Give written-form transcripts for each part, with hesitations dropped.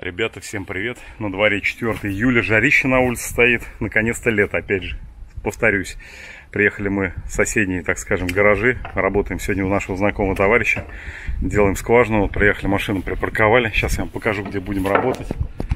Ребята, всем привет! На дворе 4 июля, жарище на улице стоит. Наконец-то лето, опять же. Повторюсь, приехали мы в соседние, так скажем, гаражи. Работаем сегодня у нашего знакомого товарища. Делаем скважину. Приехали, машину припарковали. Сейчас я вам покажу, где будем работать.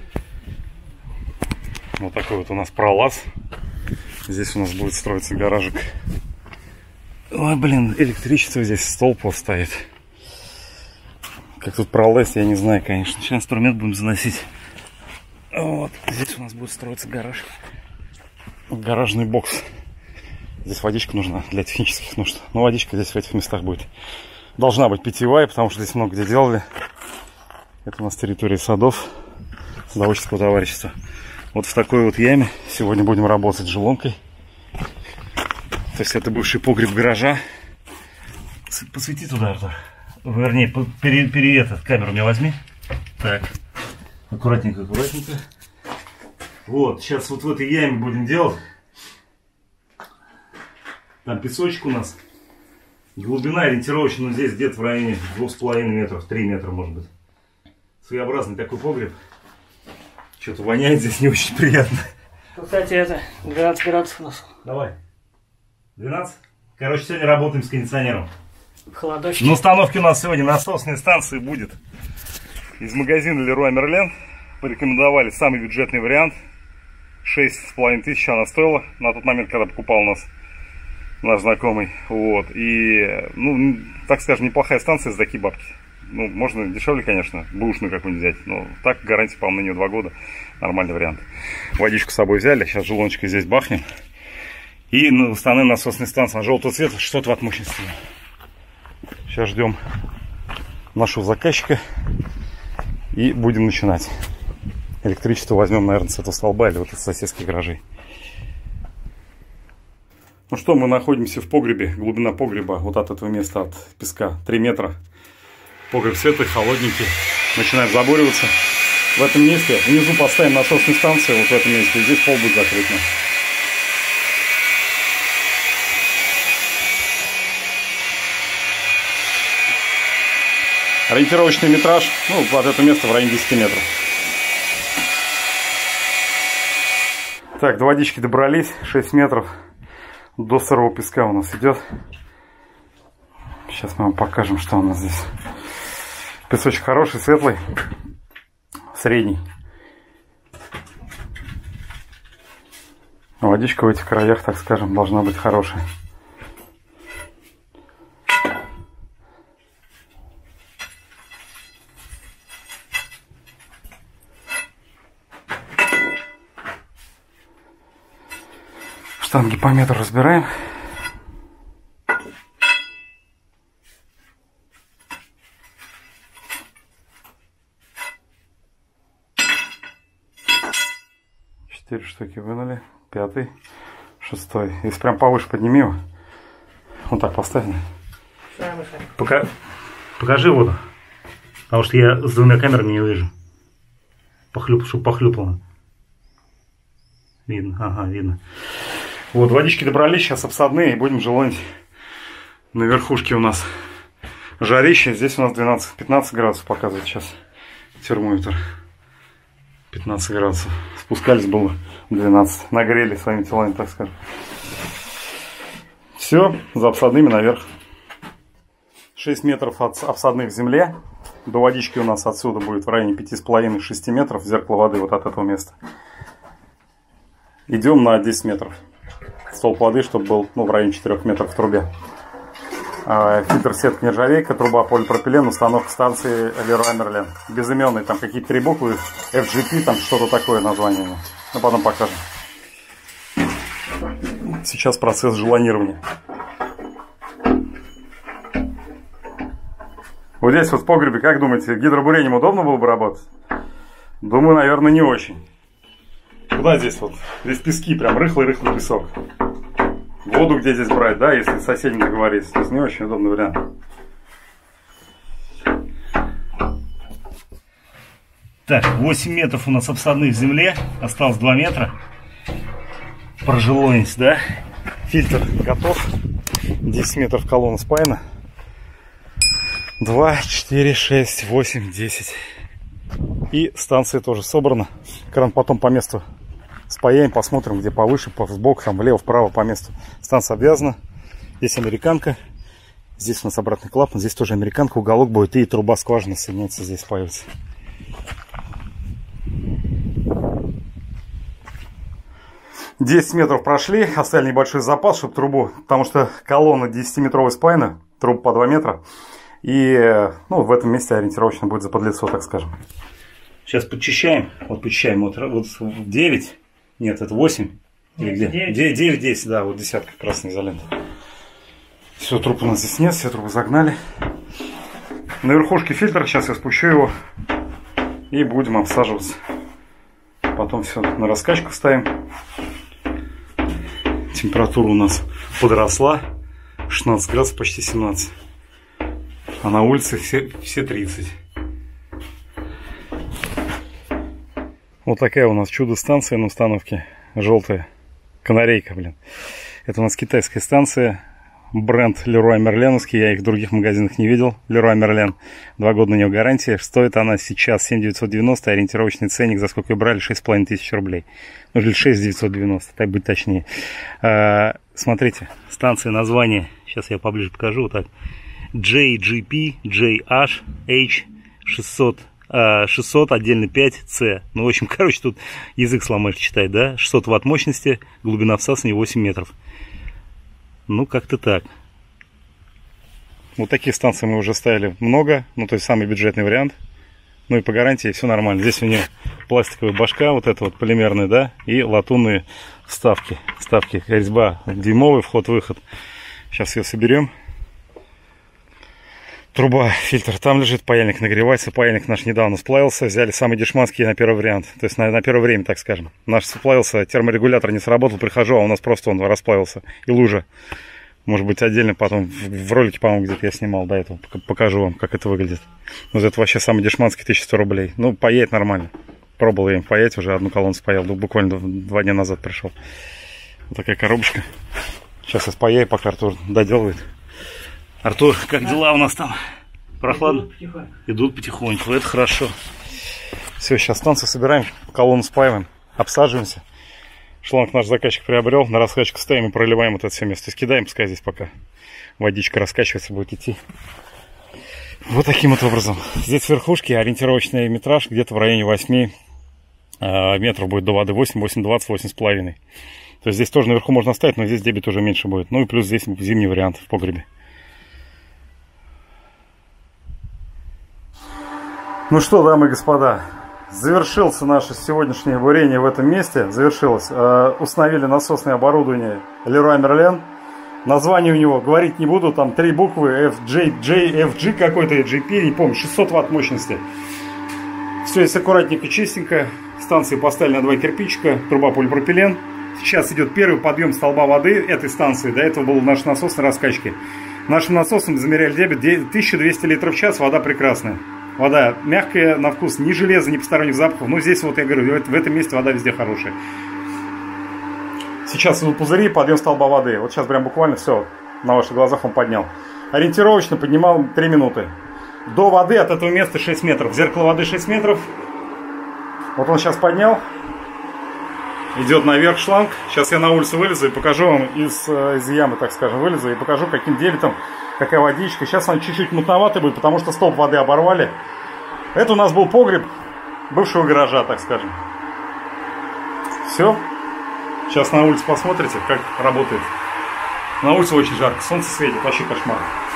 Вот такой вот у нас пролаз. Здесь у нас будет строиться гаражик. Ой, блин, электричество здесь, столб вот стоит. Как тут пролезть, я не знаю, конечно. Сейчас инструмент будем заносить. Вот, здесь у нас будет строиться гараж. Гаражный бокс. Здесь водичка нужна для технических нужд. Но водичка здесь в этих местах будет. Должна быть питьевая, потому что здесь много где делали. Это у нас территория садов, садоводческого товарищества. Вот в такой вот яме сегодня будем работать с желонкой. То есть это бывший погреб гаража. Посвети туда, Артур. Вернее, камеру мне возьми. Так, аккуратненько, аккуратненько. Вот, сейчас вот в этой яме будем делать. Там песочек у нас. Глубина ориентировочно, ну, здесь где-то в районе 2,5 метров, 3 метра может быть. Своеобразный такой погреб. Что-то воняет здесь не очень приятно. Кстати, это 12 градусов у нас. Давай. 12? Короче, сегодня работаем с кондиционером. Холодочки. На установке у нас сегодня насосная станция будет из магазина Leroy Merlin. Порекомендовали самый бюджетный вариант. 6,5 тысяч она стоила на тот момент, когда покупал у нас наш знакомый. Вот. И, ну, так скажем, неплохая станция за такие бабки. Ну, можно дешевле, конечно, бэушную какую-нибудь взять. Но так гарантия, по-моему, на нее 2 года. Нормальный вариант. Водичку с собой взяли. Сейчас желоночкой здесь бахнем. И установим насосную станцию на желтого цвета, 600 ватт мощности. Сейчас ждем нашего заказчика и будем начинать. Электричество возьмем, наверное, с этого столба или вот из соседских гаражей. Ну что, мы находимся в погребе. Глубина погреба вот от этого места, от песка, 3 метра. Погреб светлый, холодненький. Начинаем забуриваться. В этом месте внизу поставим насосную станцию, вот в этом месте. И здесь пол будет закрыт. Ориентировочный метраж, ну, от этого места в районе 10 метров. Так, до водички добрались, 6 метров до сырого песка у нас идет. Сейчас мы вам покажем, что у нас здесь. Песочек хороший, светлый, средний. Водичка в этих краях, так скажем, должна быть хорошая. Штанги по метру разбираем. Четыре штуки вынули. 5-й, 6-й. Если прям повыше подними его. Вот так поставь. Покажи воду. Потому что я с 2 камерами не вижу. Чтобы похлюпало. Видно, ага, видно. Вот, водички добрались, сейчас обсадные, и будем желонить. На верхушке у нас жарище, здесь у нас 12-15 градусов показывает сейчас термометр. 15 градусов. Спускались было 12, нагрели своими телами, так скажем. Все, за обсадными наверх. 6 метров от обсадных в земле. До водички у нас отсюда будет в районе 5,5-6 метров, зеркало воды вот от этого места. Идем на 10 метров. Столб воды, чтобы был, ну, в районе 4 метров в трубе. Фильтр сетка нержавейка, труба полипропилен, установка станции Leroy Merlin. Безыменные, там какие-то 3 буквы, FGP, там что-то такое название. Ну, потом покажем. Сейчас процесс желонирования. Вот здесь вот в погребе, как думаете, гидробурением удобно было бы работать? Думаю, наверное, не очень. Куда здесь вот? Здесь пески, прям рыхлый-рыхлый песок. Воду где здесь брать, да, если с соседями договориться. То есть не очень удобный вариант. Так, 8 метров у нас обсадных в земле. Осталось 2 метра. Прожилонить, да? Фильтр готов. 10 метров колонна спаяна. 2, 4, 6, 8, 10. И станция тоже собрана. Кран потом по месту спаяем, посмотрим, где повыше, сбоку, там влево, вправо по месту. Станция обвязана. Здесь американка. Здесь у нас обратный клапан. Здесь тоже американка, уголок будет. И труба скважина соединяется, здесь появится. 10 метров прошли, оставили небольшой запас, чтобы трубу, потому что колонна 10-метровая спаяна, труба по 2 метра. И ну, в этом месте ориентировочно будет заподлицо, так скажем. Сейчас подчищаем. Вот подчищаем. Вот 9. Нет, это 8. Или где? 9-10, да, вот десятка красной изоленты. Все, труб у нас здесь нет, все трубы загнали. На верхушке фильтр, сейчас я спущу его. И будем обсаживаться. Потом все на раскачку ставим. Температура у нас подросла. 16 градусов, почти 17. А на улице все 30. Вот такая у нас чудо-станция на установке. Желтая. Канарейка, блин. Это у нас китайская станция. Бренд Leroy Merlin'овский. Я их в других магазинах не видел. Leroy Merlin. 2 года на нее гарантия. Стоит она сейчас 7990. Ориентировочный ценник, за сколько ее брали, 6500 рублей. Ну, или 6990, так быть точнее. Смотрите, станция, название. Сейчас я поближе покажу. Вот так. JGP, JH, H600, 600, отдельно 5C. Ну, в общем, короче, тут язык сломаешь читать, да? 600 ватт мощности, глубина всасывания 8 метров. Ну, как-то так. Вот таких станций мы уже ставили много. Ну, то есть, самый бюджетный вариант. Ну, и по гарантии все нормально. Здесь у нее пластиковая башка, вот эта вот полимерная, да? И латунные вставки. Вставки, резьба дюймовый, вход-выход. Сейчас ее соберем. Труба, фильтр там лежит, паяльник нагревается. Паяльник наш недавно сплавился. Взяли самый дешманский на первый вариант. То есть на первое время, так скажем. Наш сплавился, терморегулятор не сработал. Прихожу, а у нас просто он расплавился. И лужа. Может быть, отдельно потом в ролике, по-моему, где-то я снимал до этого. Покажу вам, как это выглядит. Вот это вообще самый дешманский, 1100 рублей. Ну, паять нормально. Пробовал я им паять, уже одну колонну спаял. Буквально 2 дня назад пришел. Вот такая коробочка. Сейчас я спаяю, пока Артур доделывает. Артур, как дела у нас там? Прохладно? Идут потихоньку, это хорошо. Все, сейчас станцию собираем, колонну спаиваем, обсаживаемся. Шланг наш заказчик приобрел, на раскачку ставим и проливаем вот это все место. То есть кидаем, пускай здесь пока водичка раскачивается, будет идти. Вот таким вот образом. Здесь с верхушки ориентировочный метраж где-то в районе 8 метров будет до воды. 8, 8,20, 8,5. То есть здесь тоже наверху можно ставить, но здесь дебит уже меньше будет. Ну и плюс здесь зимний вариант в погребе. Ну что, дамы и господа, завершился наше сегодняшнее бурение в этом месте. Завершилось. Установили насосное оборудование Leroy Merlin. Название у него говорить не буду. Там 3 буквы. FG какой-то, JP, не помню. 600 ватт мощности. Все здесь аккуратненько, чистенько. Станции поставили на 2 кирпичика. Труба полипропилен. Сейчас идет первый подъем столба воды этой станции. До этого был наш насос на раскачке. Нашим насосом замеряли дебит 1200 литров в час. Вода прекрасная. Вода мягкая на вкус, ни железа, ни посторонних запахов. Но здесь, вот я говорю, в этом месте вода везде хорошая. Сейчас идут пузыри, подъем столба воды. Вот сейчас прям буквально все на ваших глазах он поднял. Ориентировочно поднимал 3 минуты. До воды от этого места 6 метров. Зеркало воды 6 метров. Вот он сейчас поднял. Идет наверх шланг. Сейчас я на улицу вылезу и покажу вам из ямы, так скажем, вылезу и покажу, каким дебитом, какая водичка. Сейчас он чуть-чуть мутноватый будет, потому что столб воды оборвали. Это у нас был погреб бывшего гаража, так скажем. Все. Сейчас на улице посмотрите, как работает. На улице очень жарко, солнце светит, вообще кошмар.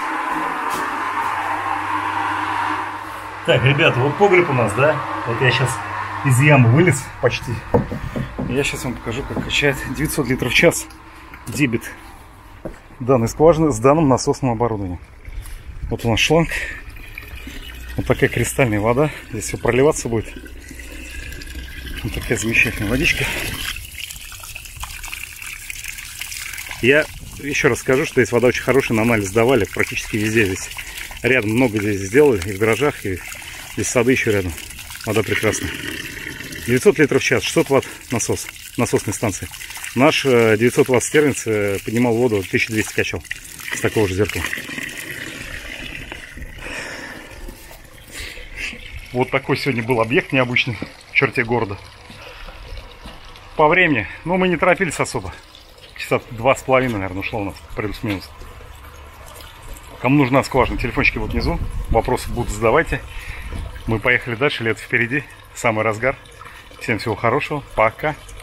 Так, ребята, вот погреб у нас, да? Вот я сейчас из ямы вылез почти. Я сейчас вам покажу, как качает 900 литров в час дебит данной скважины с данным насосным оборудованием. Вот у нас шланг. Вот такая кристальная вода. Здесь все проливаться будет. Вот такая замечательная водичка. Я еще раз скажу, что здесь вода очень хорошая, на анализ сдавали практически везде здесь. Рядом много здесь сделали, и в гаражах, и здесь сады еще рядом. Вода прекрасная. 900 литров в час, 600 ватт насос, насосной станции. Наш 900 ватт стерлинц поднимал воду, 1200 качал с такого же зеркала. Вот такой сегодня был объект необычный в черте города. По времени, ну, мы не торопились особо. Часа 2,5, наверное, ушло у нас, плюс-минус. Кому нужна скважина, телефончики вот внизу. Вопросы будут задавайте. Мы поехали дальше, лето впереди, самый разгар. Всем всего хорошего, пока.